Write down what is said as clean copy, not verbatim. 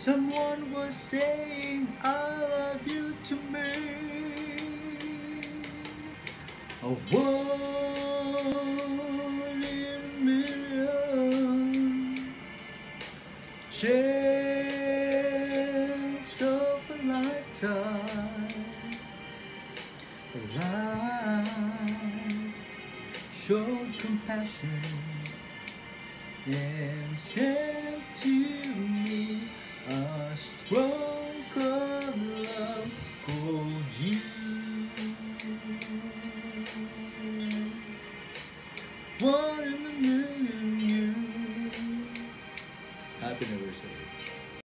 Someone was saying I love you to me. A 1 in a million chance of a lifetime. Life showed compassion and sent to me a stroke of love.